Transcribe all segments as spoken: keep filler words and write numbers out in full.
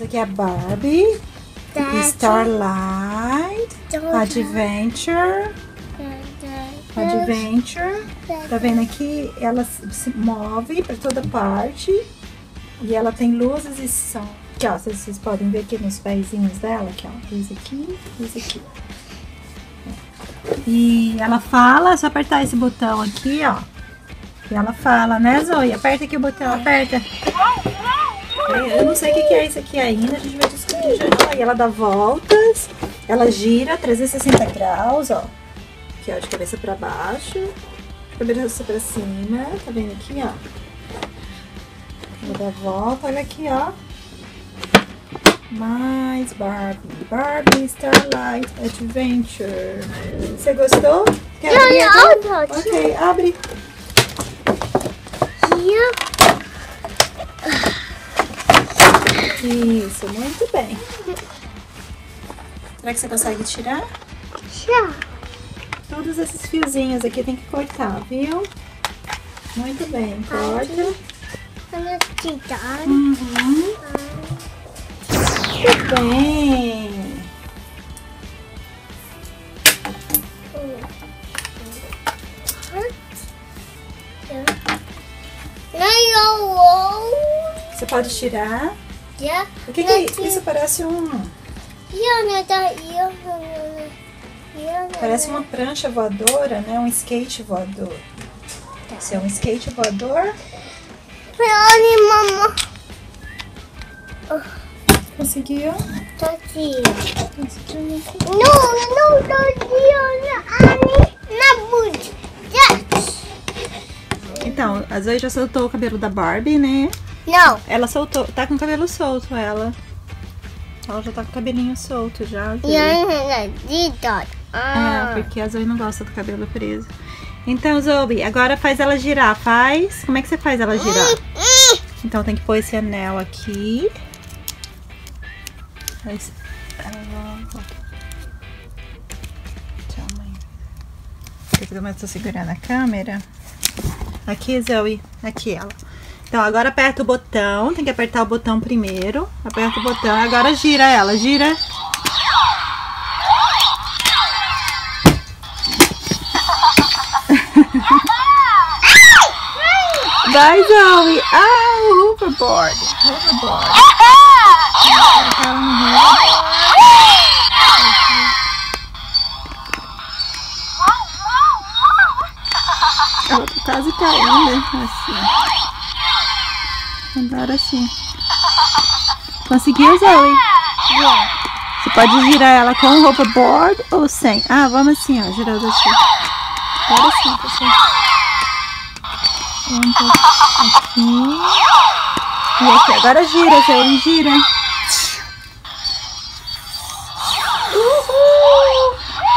aqui é a Barbie, Starlight, Adventure, Adventure. Tá vendo aqui? Ela se move para toda parte e ela tem luzes e som. Aqui, ó, vocês, vocês podem ver aqui nos pezinhos dela, aqui, ó, luz aqui, luz aqui. E ela fala, é só apertar esse botão aqui, ó. E ela fala, né, Zoe? Aperta aqui o botão, aperta. Eu não sei o que é isso aqui ainda, a gente vai descobrir já. E ela dá voltas, ela gira trezentos e sessenta graus, ó. Aqui, ó, de cabeça pra baixo, de cabeça pra cima, tá vendo aqui, ó? Ela dá volta, olha aqui, ó. Mais Barbie, Barbie Starlight Adventure. Você gostou? Quer abrir agora? Ok, abre. Isso, muito bem. Será que você consegue tirar? Já. Todos esses fiozinhos aqui tem que cortar, viu? Muito bem, corta. Uhum. Muito bem. Você pode tirar? O que, que é isso? Isso parece um... Parece uma prancha voadora, né? Um skate voador. Esse é um skate voador. Conseguiu? Tô aqui. Não, não tô aqui. Na boot. Então, a Zoe já soltou o cabelo da Barbie, né? Não. Ela soltou, tá com o cabelo solto, ela. Ela já tá com o cabelinho solto já. Ah, é, porque a Zoe não gosta do cabelo preso. Então, Zoe, agora faz ela girar, faz? Como é que você faz ela girar? Então tem que pôr esse anel aqui. Faz... Tchau, mãe. Eu tô segurando a câmera. Aqui, Zoe. Aqui, ela. Então, agora aperta o botão. Tem que apertar o botão primeiro. Aperta o botão. Agora gira ela. Gira. Vai, Zoe. Ah, o hoverboard. Hoverboard. Ela tá quase caindo. Assim. Andar assim. Conseguiu, Zoe? Yeah. Você pode girar ela com o hoverboard ou sem? Ah, vamos assim, ó. Girando assim. Agora assim, pessoal. Aqui. E aqui. Agora gira, Zoe. Gira. Uhul!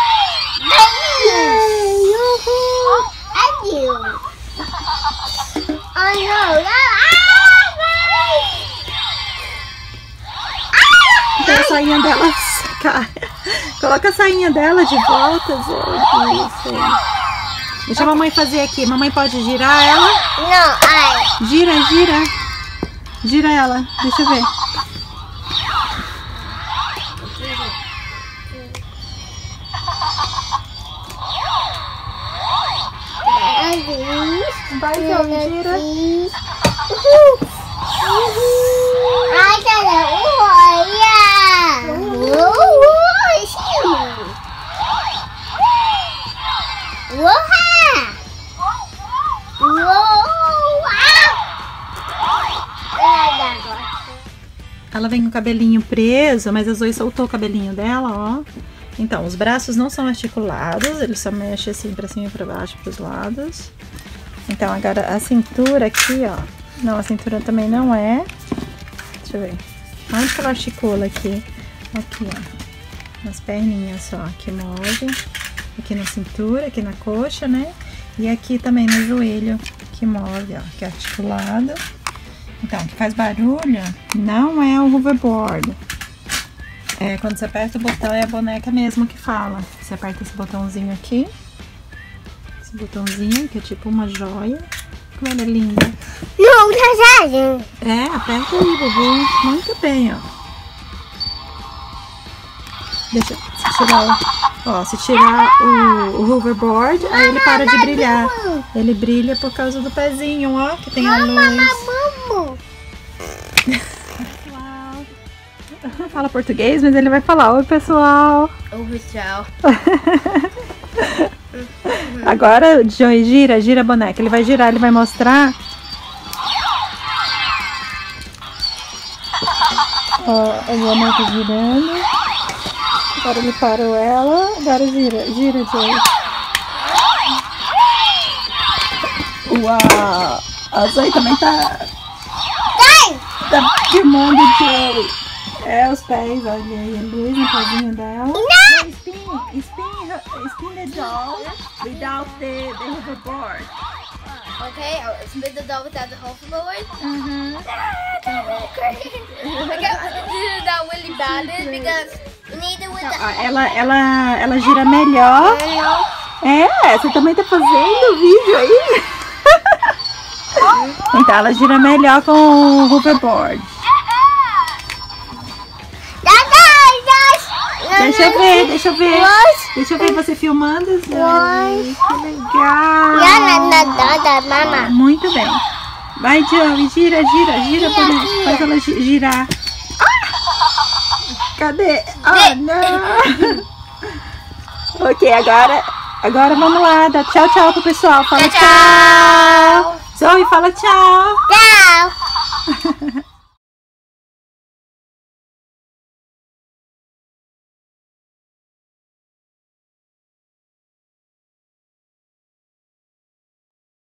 Yay! Uhul! Adeus! Oh, não! A sainha dela cai. Coloca a sainha dela de volta, Zoe. Isso aí. Deixa a mamãe fazer aqui. Mamãe pode girar ela? Não, ai. Gira, gira. Gira ela. Deixa eu ver. Vai, Zoe, gira. Uhul! Uhul! Ai, cara, olha! Uhul! Ela vem com o cabelinho preso, mas a Zoe soltou o cabelinho dela, ó. Então, os braços não são articulados, eles só mexem assim pra cima e pra baixo, pros lados. Então, agora a cintura aqui, ó. Não, a cintura também não é. Deixa eu ver. Onde que ela articula aqui? Aqui, ó. Nas perninhas só, que move. Aqui na cintura, aqui na coxa, né? E aqui também no joelho, que move, ó. Que é articulado. Então, o que faz barulho não é o hoverboard. É, quando você aperta o botão, é a boneca mesmo que fala. Você aperta esse botãozinho aqui. Esse botãozinho, que é tipo uma joia. Como ela é linda. Não, tá sério. É, aperta aí, Bubu. Muito bem, ó. Deixa se tirar, ó, se tirar o, o hoverboard, aí ele para de brilhar. Ele brilha por causa do pezinho, ó, que tem a luz. Fala português, mas ele vai falar: oi, pessoal. Oi, tchau. Agora, Joey, gira, gira a boneca. Ele vai girar, ele vai mostrar. Ó, a boneca girando. Agora ele parou ela. Agora gira, gira, Joey. Uau! A Zoe também tá... Tá filmando o Joey. É, os pés, olha aí, a luz no pezinho dela. Não! Spin, spin, spin the doll without the, the hoverboard. Okay, I'll spin the doll without the hoverboard. Uhum. I got to do that really bad because we need it with the... Ó, ela, ela, ela gira melhor. É, você também tá fazendo vídeo aí? Então, ela gira melhor com o hoverboard. Deixa eu ver, deixa eu ver. Deixa eu ver você filmando. Zoe. Que legal. Mama. Muito bem. Vai, Joey, gira, gira, gira. Gira, faz ela girar. Ah! Cadê? Ah, não. Ok, agora, agora vamos lá. Dá tchau, tchau pro pessoal. Fala tchau. Tchau. Zoe, fala tchau. Tchau.